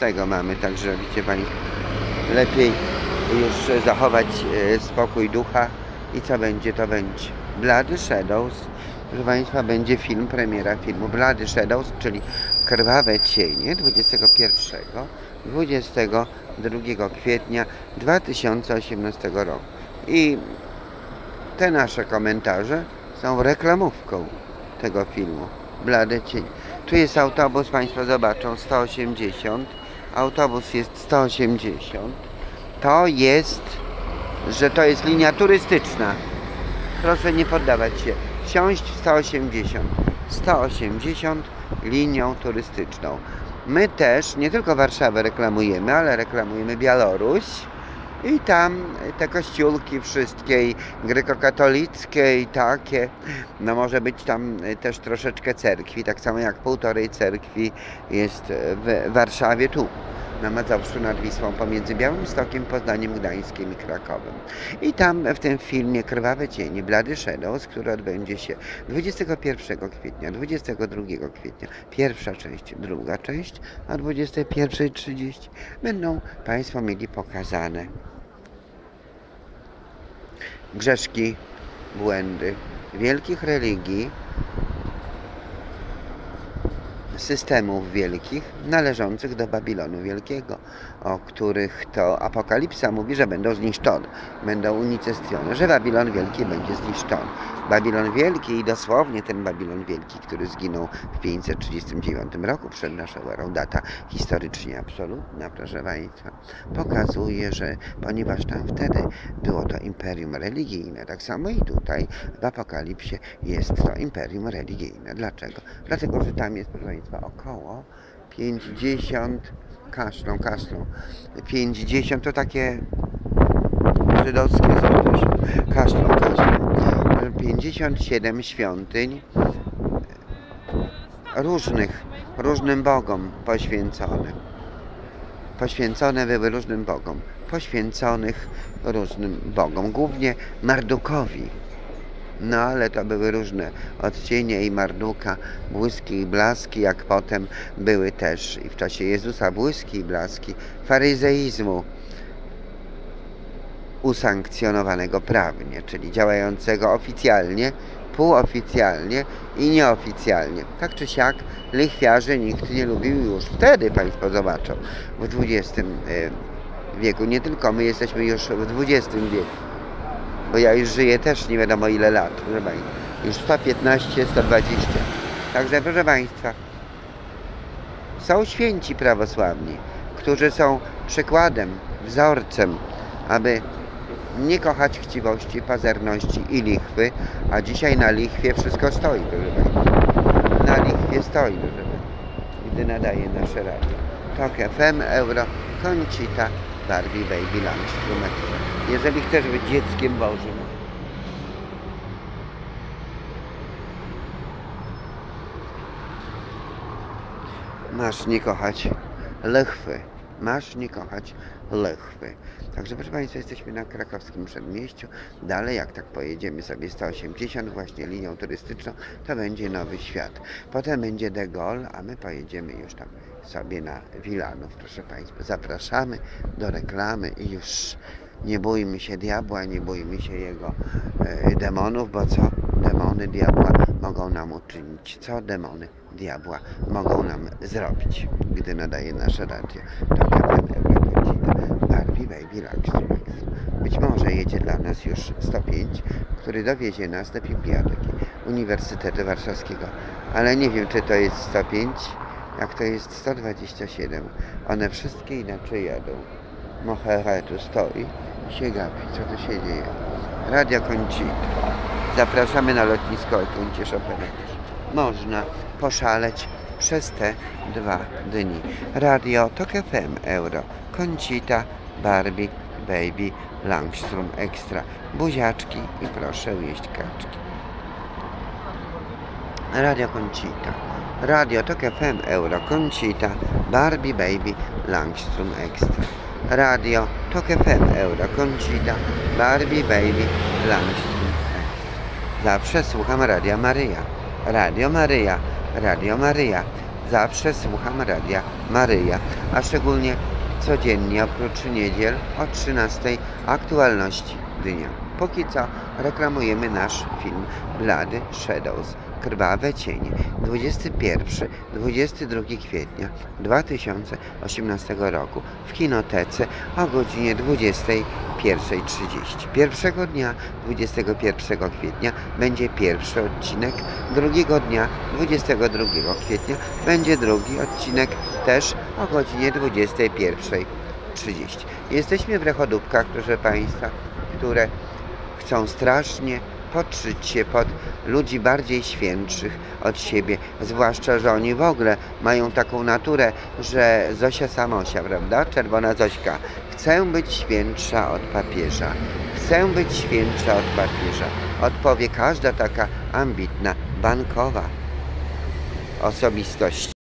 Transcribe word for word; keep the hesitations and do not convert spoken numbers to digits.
szesnastego mamy, także widzicie Państwo, lepiej już zachować spokój ducha i co będzie, to będzie. Bloody Shadows, proszę Państwa, będzie film, premiera filmu Bloody Shadows, czyli Krwawe Cienie, dwudziestego pierwszego do dwudziestego drugiego kwietnia dwa tysiące osiemnastego roku. I te nasze komentarze są reklamówką tego filmu Blade Cienie. Tu jest autobus, Państwo zobaczą, sto osiemdziesiąt. Autobus jest sto osiemdziesiąt. To jest, że to jest linia turystyczna. Proszę nie poddawać się. Wsiąść w sto osiemdziesiąt. sto osiemdziesiąt linią turystyczną. My też nie tylko Warszawę reklamujemy, ale reklamujemy Białoruś. I tam te kościółki wszystkie, grekokatolickie i takie, no może być tam też troszeczkę cerkwi, tak samo jak półtorej cerkwi jest w Warszawie, tu na Mazowszu nad Wisłą, pomiędzy Białymstokiem, Poznaniem, Gdańskiem i Krakowem. I tam w tym filmie Krwawe Cienie, Bloody Shadows, który odbędzie się dwudziestego pierwszego kwietnia, dwudziestego drugiego kwietnia, pierwsza część, druga część, a dwudziestej pierwszej trzydzieści będą Państwo mieli pokazane grzeszki, błędy wielkich religii, systemów wielkich należących do Babilonu Wielkiego, o których to Apokalipsa mówi, że będą zniszczone, będą unicestwione, że Babilon Wielki będzie zniszczony. Babilon Wielki i dosłownie ten Babilon Wielki, który zginął w pięćset trzydziestym dziewiątym roku przed naszą erą, data historycznie absolutna, proszę Państwa, pokazuje, że ponieważ tam wtedy było to imperium religijne, tak samo i tutaj w Apokalipsie jest to imperium religijne. Dlaczego? Dlatego, że tam jest, proszę Państwa, około pięćdziesiąt, kaszlą, kaszlą, pięćdziesiąt to takie żydowskie są też, kaszlą, kaszlą, pięćdziesiąt siedem świątyń różnych, różnym bogom poświęconych. Poświęcone były różnym bogom, poświęconych różnym bogom, głównie Mardukowi. No ale to były różne odcienie i Marduka, błyski i blaski, jak potem były też i w czasie Jezusa błyski i blaski faryzeizmu usankcjonowanego prawnie, czyli działającego oficjalnie, półoficjalnie i nieoficjalnie. Tak czy siak lichwiarzy nikt nie lubił już wtedy, Państwo zobaczą, w dwudziestym wieku. Nie tylko my jesteśmy już w dwudziestym wieku. Bo ja już żyję też nie wiadomo ile lat, proszę Państwa. Już sto piętnaście, sto dwadzieścia. Także, proszę Państwa, są święci prawosławni, którzy są przykładem, wzorcem, aby nie kochać chciwości, pazerności i lichwy, a dzisiaj na lichwie wszystko stoi, proszę Państwa. Na lichwie stoi, proszę Państwa, gdy nadaje nasze radio. Tok F M, Euro, Conchita, Barbie, Baby, Langstrom. Jeżeli chcesz być dzieckiem Bożym, masz nie kochać lichwy. Masz nie kochać lichwy. Także proszę Państwa, jesteśmy na krakowskim przedmieściu. Dalej, jak tak pojedziemy sobie sto osiemdziesiąt właśnie linią turystyczną, to będzie Nowy Świat. Potem będzie De Gaulle, a my pojedziemy już tam sobie na Wilanów. Proszę Państwa, zapraszamy do reklamy i już nie bójmy się diabła, nie bójmy się jego e, demonów, bo co demony diabła mogą nam uczynić? Co demony diabła mogą nam zrobić, gdy nadaje nasze radio? To Barbie, Baby, Langstrom. Być może jedzie dla nas już sto pięć, który dowiezie nas do Biblioteki Uniwersytetu Warszawskiego. Ale nie wiem, czy to jest sto pięć, jak to jest sto dwadzieścia siedem. One wszystkie inaczej jadą. Mohere tu stoi i się gapi. Co tu się dzieje? Radio Conchita. Zapraszamy na lotnisko Okońcie Chopina. Można poszaleć przez te dwa dni. Radio Tok F M, Euro, Conchita, Barbie, Baby, Langstrom Extra. Buziaczki i proszę jeść kaczki. Radio Conchita. Radio Tok F M, Euro, Conchita, Barbie, Baby, Langstrom Extra. Radio Tok F M, Euro, Conchita, Barbie, Baby, Langstrom Extra. Zawsze słucham Radia Maryja. Radio Maryja, Radio Maryja. zawsze słucham Radia Maryja, a szczególnie codziennie oprócz niedziel o trzynastej aktualności dnia. Póki co reklamujemy nasz film Bloody Shadows, Krwawe cienie, dwudziestego pierwszego do dwudziestego drugiego kwietnia dwa tysiące osiemnastego roku w kinotece o godzinie dwudziestej pierwszej trzydzieści. Pierwszego dnia, dwudziestego pierwszego kwietnia, będzie pierwszy odcinek, drugiego dnia, dwudziestego drugiego kwietnia, będzie drugi odcinek też o godzinie dwudziestej pierwszej trzydzieści. Jesteśmy w Rechodówkach, proszę Państwa, które chcą strasznie podszyć się pod ludzi bardziej świętszych od siebie, zwłaszcza, że oni w ogóle mają taką naturę, że Zosia Samosia, prawda? Czerwona Zośka. Chcę być świętsza od papieża. Chcę być świętsza od papieża. Odpowie każda taka ambitna, bankowa osobistość.